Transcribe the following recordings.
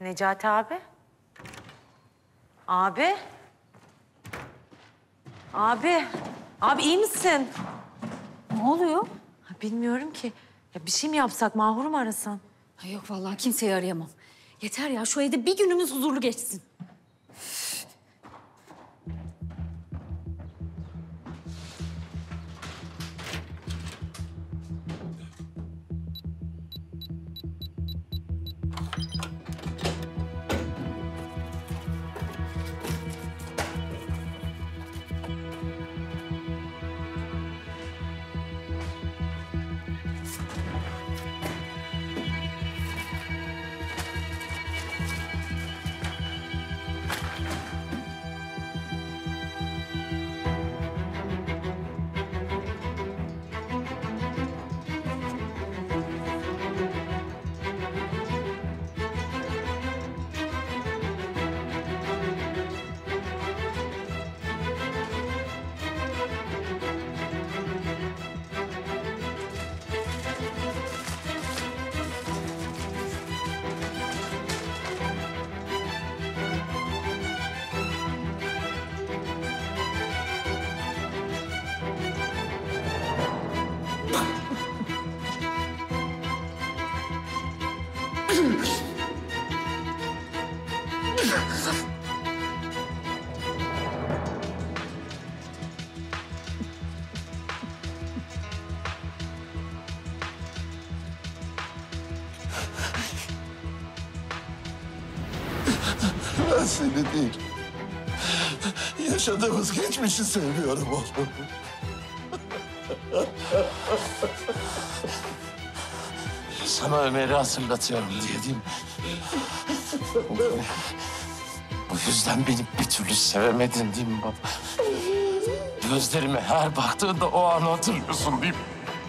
Necati abi? Abi? Abi? Abi iyi misin? Ne oluyor? Ha, bilmiyorum ki. Ya bir şey mi yapsak, Mahur'u mu arasan? Ha, yok vallahi kimseyi arayamam. Yeter ya şu evde bir günümüz huzurlu geçsin. Ben seni değil, yaşadığımız geçmişi seviyorum oğlum. Sana Ömer'i hatırlatıyorum diye değil mi? Bu yüzden beni bir türlü sevemedin değil mi baba? Gözlerime her baktığında o anı hatırlıyorsun değil mi?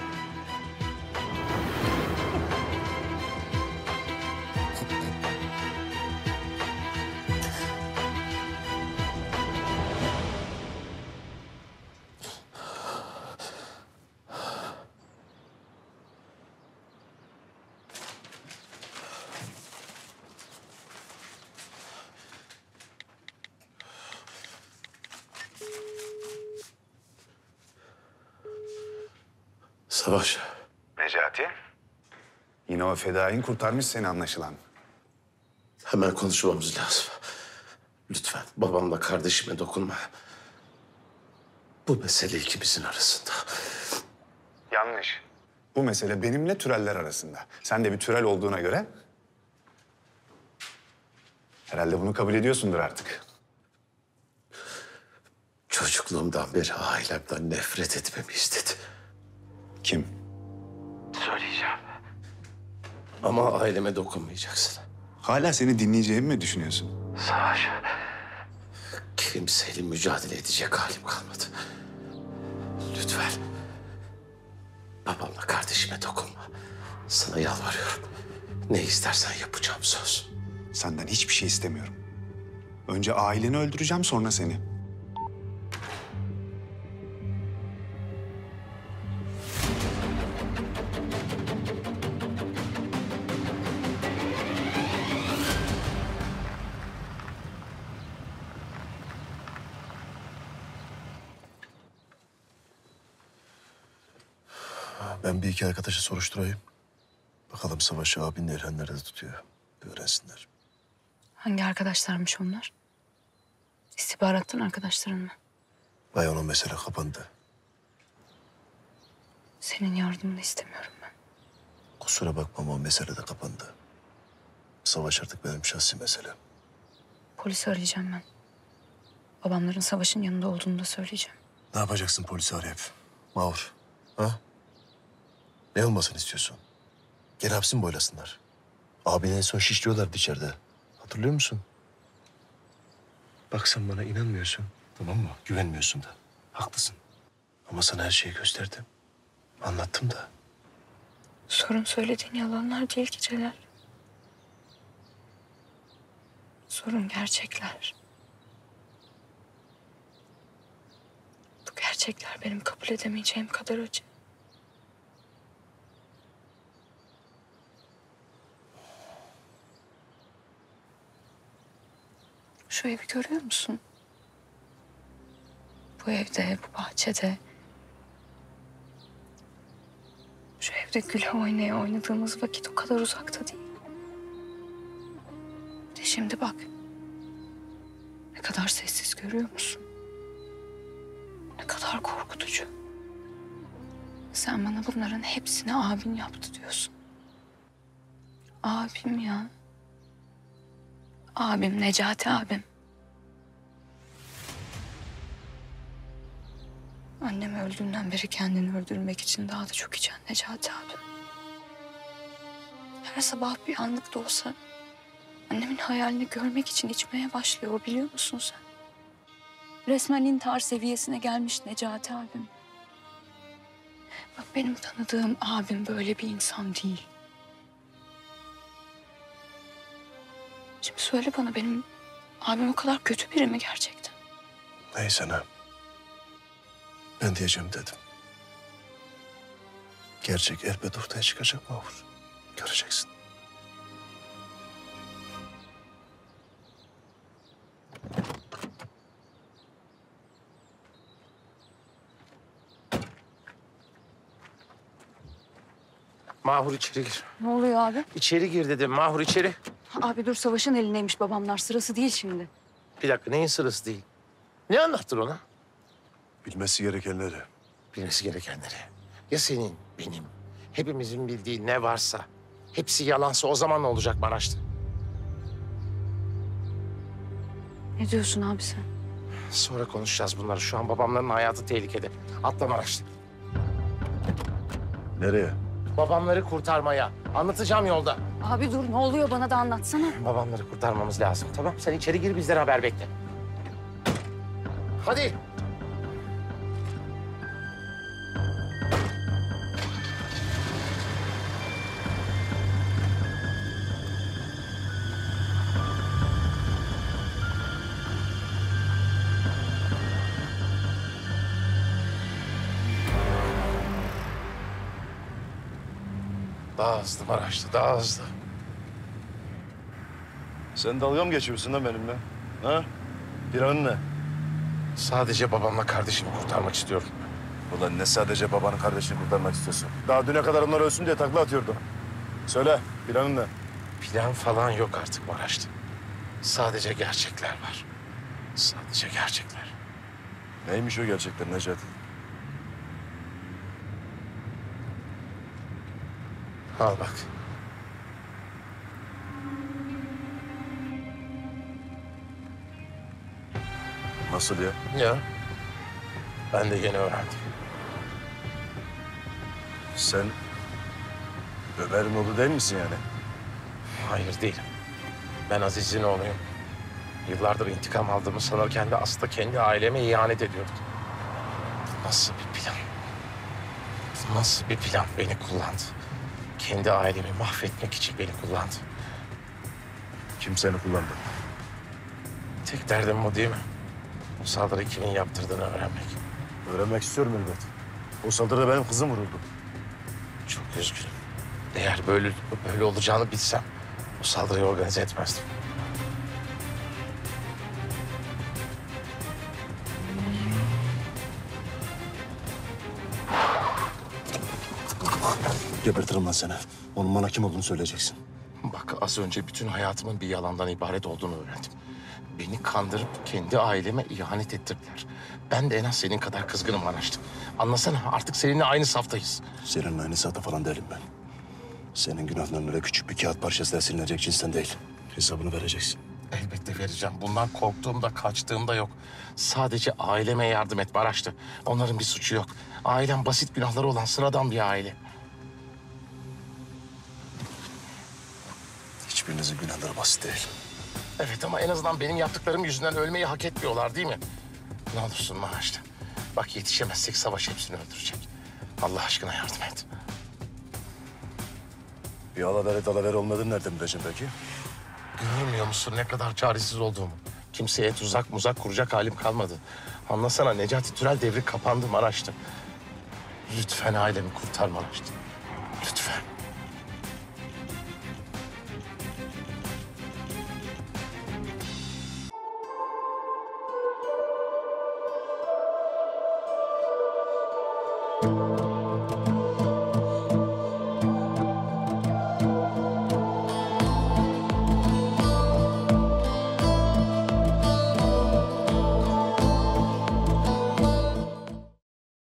Savaş. Necati? Yine o fedain kurtarmış seni anlaşılan. Hemen konuşmamız lazım. Lütfen babamla kardeşime dokunma. Bu mesele ikimizin arasında. Yanlış. Bu mesele benimle Türeller arasında. Sen de bir Türel olduğuna göre... herhalde bunu kabul ediyorsundur artık. Çocukluğumdan beri ailemden nefret etmemi istedi. Kim? Söyleyeceğim. Ama aileme dokunmayacaksın. Hala seni dinleyeceğimi mi düşünüyorsun? Savaş. Kimseyle mücadele edecek halim kalmadı. Lütfen. Babamla kardeşime dokunma. Sana yalvarıyorum. Ne istersen yapacağım söz. Senden hiçbir şey istemiyorum. Önce aileni öldüreceğim, sonra seni. Ben bir iki arkadaşı soruşturayım. Bakalım Savaş abinin Erhan nerede tutuyor. Bir öğrensinler. Hangi arkadaşlarmış onlar? İstihbarattan arkadaşların mı? Vay onun mesele kapandı. Senin yardımını istemiyorum ben. Kusura bakma ama o mesele de kapandı. Savaş artık benim şahsi meselem. Polisi arayacağım ben. Babamların Savaş'ın yanında olduğunu da söyleyeceğim. Ne yapacaksın polisi arayıp? Mahur, ha? Ne olmasını istiyorsun? Gel hapsi mi boylasınlar? Abine en son şişliyorlardı içeride. Hatırlıyor musun? Bak sen bana inanmıyorsun, tamam mı? Güvenmiyorsun da. Haklısın. Ama sana her şeyi gösterdim. Anlattım da. Sorun söylediğin yalanlar değil ki Celal. Sorun gerçekler. Bu gerçekler benim kabul edemeyeceğim kadar acı. Şu evi görüyor musun? Bu evde, bu bahçede. Şu evde güle oynaya oynadığımız vakit o kadar uzakta değil. De şimdi bak. Ne kadar sessiz görüyor musun? Ne kadar korkutucu. Sen bana bunların hepsini abin yaptı diyorsun. Abim ya. Abim, Necati abim. Annem öldüğünden beri kendini öldürmek için daha da çok içen Necati abim. Her sabah bir anlık da olsa annemin hayalini görmek için içmeye başlıyor, biliyor musun sen? Resmen intihar seviyesine gelmiş Necati abim. Bak benim tanıdığım abim böyle bir insan değil. Şimdi söyle bana, benim abim o kadar kötü biri mi gerçekten? Neyse ne. Ben diyeceğim dedim. Gerçek elbet ortaya çıkacak Mahur. Göreceksin. Mahur içeri gir. Ne oluyor abi? İçeri gir dedim. Mahur içeri. Abi dur, Savaş'ın elindeymiş babamlar. Sırası değil şimdi. Bir dakika, neyin sırası değil? Ne anlattın ona? Bilmesi gerekenleri. Bilmesi gerekenleri. Ya senin, benim, hepimizin bildiği ne varsa... hepsi yalansa o zaman ne olacak Maraş'ta? Ne diyorsun abi sen? Sonra konuşacağız bunları. Şu an babamların hayatı tehlikede. Atla Maraş'ta. Nereye? Babamları kurtarmaya. Anlatacağım yolda. Abi dur, ne oluyor, bana da anlatsana. Babamları kurtarmamız lazım. Tamam, sen içeri gir, bizden haber bekle. Hadi. Daha hızlı Maraşlı, daha hızlı. Sen dalga mı geçiyorsun lan benimle? Ha? Planın ne? Sadece babamla kardeşimi kurtarmak istiyorum. Ulan ne sadece babanın kardeşini kurtarmak istiyorsun? Daha düne kadar onlar ölsün diye takla atıyordun. Söyle, planın ne? Plan falan yok artık Maraşlı. Sadece gerçekler var. Sadece gerçekler. Neymiş o gerçekten Necati? Al bak. Nasıl ya? Ya. Ben de yeni öğrendim. Sen Ömer'in oğlu değil misin yani? Hayır değilim. Ben Aziz'in oğluyum. Yıllardır intikam aldığımı sanırken de aslında kendi aileme ihanet ediyordum. Nasıl bir plan? Nasıl bir plan beni kullandı? Kendi ailemi mahvetmek için beni kullandı. Kim seni kullandı? Tek derdim o değil mi? Bu saldırı kimin yaptırdığını öğrenmek. Öğrenmek istiyorum elbet. O saldırıda benim kızım vuruldu. Çok üzgünüm. Eğer böyle olacağını bilsem bu saldırıyı organize etmezdim. Gebertirim lan seni. Onun bana kim olduğunu söyleyeceksin. Bak az önce bütün hayatımın bir yalandan ibaret olduğunu öğrendim. Beni kandırıp kendi aileme ihanet ettirdiler. Ben de en az senin kadar kızgınım Maraşlı. Anlasana, artık seninle aynı saftayız. Seninle aynı sahte falan değilim ben. Senin günahların öyle küçük bir kağıt parçasıyla silinecek cinsten değil. Hesabını vereceksin. Elbette vereceğim. Bundan korktuğumda, kaçtığımda yok. Sadece aileme yardım et Maraşlı. Onların bir suçu yok. Ailem basit günahları olan sıradan bir aile. Hiçbirinizin günahları basit değil. Evet ama en azından benim yaptıklarım yüzünden ölmeyi hak etmiyorlar değil mi? Ne olursun Maraşlı. Bak yetişemezsek Savaş hepsini öldürecek. Allah aşkına yardım et. Bir alavere olmadığını nereden bileceğim peki? Görmüyor musun ne kadar çaresiz olduğumu? Kimseye tuzak muzak kuracak halim kalmadı. Anlasana, Necati Türel devri kapandı Maraşlı. Lütfen ailemi kurtar Maraşlı. Lütfen. Mahur.